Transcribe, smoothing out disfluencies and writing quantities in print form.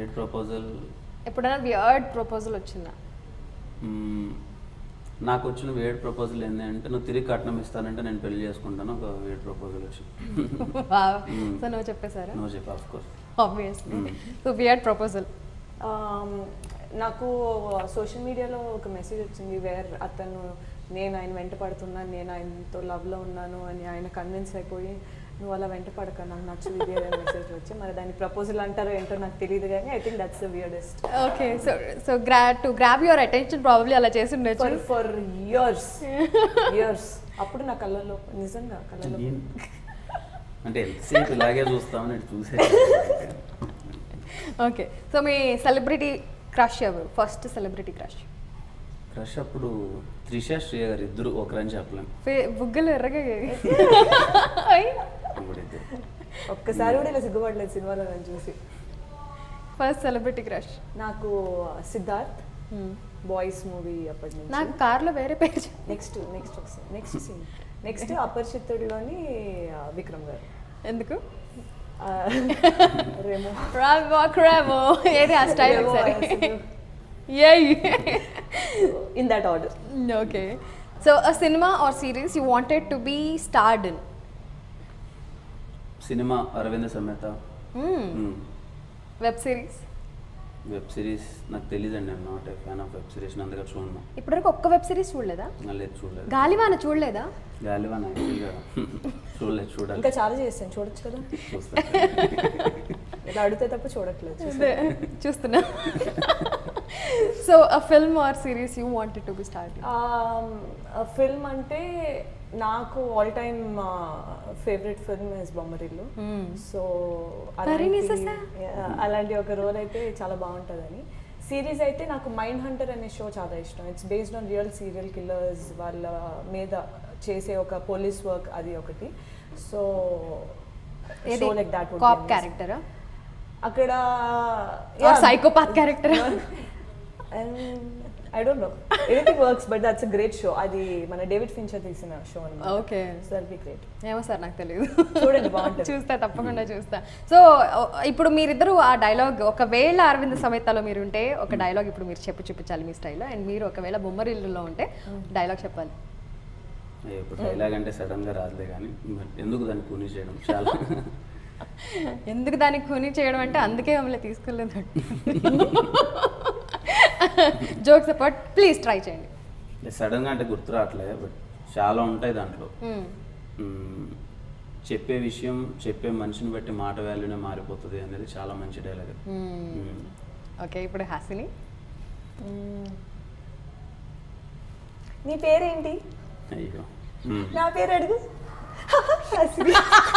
Proposal ఎప్పుడైనా weird proposal వచ్చిందా? నాకు వచ్చిన వేడ్ ప్రపోజల్ ఏంటంటే నువ్వు తిరిగి కట్నం ఇస్తానంటే నేను పెళ్లి చేసుకుంటాను. ఒక వేడ్ ప్రపోజల్ వచ్చి సో నువ్వు చెప్పేసారా? నువ్వు చెప్పు, of course, obviously. So weird proposal నాకు సోషల్ మీడియాలో ఒక మెసేజ్ వచ్చింది వేర్ అతను నేను ఆయన వెంట పడుతున్నాను, నేను ఆయనతో లవ్లో ఉన్నాను అని ఆయన కన్విన్స్ అయిపోయి నువ్వు అలా వెంట పడక నాకు నచ్చదు ఇది అనే మెసేజ్ వచ్చి మరి దాన్ని ప్రపోజల్ అంటారో ఏంటో నాకు తెలియదు కానీ I think that's the weirdest. Okay, so to grab your attention probably అలా చేసి ఉండొచ్చు ఫర్ ఇయర్స్. అప్పుడు నా కళ్ళల్లో నిజంగా కళ్ళల్లో అంటే ఎంతసేపు ఇలాగే చూస్తామని చూసే. ఓకే, సో మీ సెలబ్రిటీ క్రష్ ఎవరు? ఫస్ట్ సెలబ్రిటీ క్రష్ అప్పుడు త్రిష శ్రేయ గారు ఇద్దరు ఒకరని చెప్పలేం. బుగ్గలు ఎర్రగా ఒక్కసారి కూడా ఇలా సిగ్గుపడలేదు సినిమాలో నేను చూసి. ఫస్ట్ సెలబ్రిటీ క్రష్ నాకు సిద్ధార్థ్, బాయ్స్ మూవీ అప్పటి నుంచి. నాకు కార్లో వేరే పేరు. నెక్స్ట్ సీన్ నెక్స్ట్ అపరిచితుడిలోని విక్రమ్ గారు. ఎందుకు? రేమో ఏది ఆ స్టైల్ ఒకసారి. In that order. Okay. So a cinema or series you wanted to be starred in? సినిమా Aravinda Sametha. Web series? Web series నాకు తెలియదండి. I'm not a fan of web series. అందుకే చూడను. ఇప్పటివరకు ఒక్క వెబ్ సిరీస్ చూడలేదా? లేదు, చూడలేదు. గాలివాన చూడలేదా? గాలివాన యాక్చువల్గా చూడాలి. ఇంకా చాలా చేస్తాను, చూడొచ్చు కదా. ఇలా అడిగితే తప్ప చూడట్లేదు. చూస్తున్నా. So a film or series you wanted to be started? Film అంటే నాకు all time favourite film is Bommarillu. So అలాంటి ఒక రోల్ అయితే చాలా బాగుంటుందని. సిరీస్ అయితే నాకు మైండ్ హంటర్ అనే షో చాలా ఇష్టం. It's based on real serial killers వాళ్ళ మీద చేసే ఒక పోలీస్ వర్క్, అది ఒకటి. So show like that would be cop క్యారెక్టరా అక్కడ, psychopath character? I don't know. Anything works, but that's a great show. అది మన డేవిడ్ ఫించర్ తీసిన షో అన్నమాట. Okay, so that be great. ఏమో సార్ నాకు తెలియదు. చూడండి, బాగుంటుంది. చూస్తా, తప్పకుండా చూస్తా. సో ఇప్పుడు మీరిద్దరు ఆ డైలాగ్, ఒకవేళ అరవింద సమేతలో మీరు ఉంటే ఒక డైలాగ్ ఇప్పుడు మీరు చూపించాలి మీ స్టైల్లో, అండ్ మీరు ఒకవేళ బొమ్మరిల్లులో ఉంటే డైలాగ్ చెప్పాలి. ఇప్పుడు డైలాగ్ అంటే సడన్ గా రాదులే కానీ ఎందుకు దాన్ని కూని చేయడం చాలా. ఎందుకు దానికి కూని చేయడం అంటే అందుకే మమ్మల్ని తీసుకోలేదు. జోక్స్ అపార్ట్, ప్లీజ్ ట్రై చేయండి. సడన్గా అంటే గుర్తు రావట్లేదు, బట్ చాలా ఉంటాయి దాంట్లో. చెప్పే విషయం చెప్పే మనిషిని బట్టి మాట వాల్యూనే మారిపోతుంది అనేది చాలా మంచి డైలాగ్. ఓకే, ఇప్పుడు హాసిని, నీ పేరేంటి? అయ్యో, నా పేరు అడుగు.